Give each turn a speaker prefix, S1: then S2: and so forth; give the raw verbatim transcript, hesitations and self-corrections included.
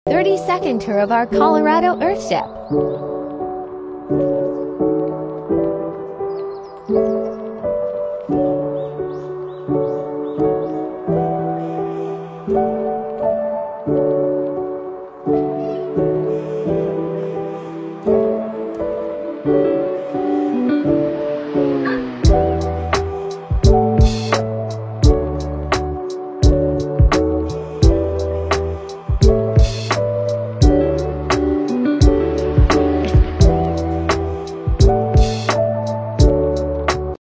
S1: thirty second tour of our Colorado Earthship.
S2: Thank you.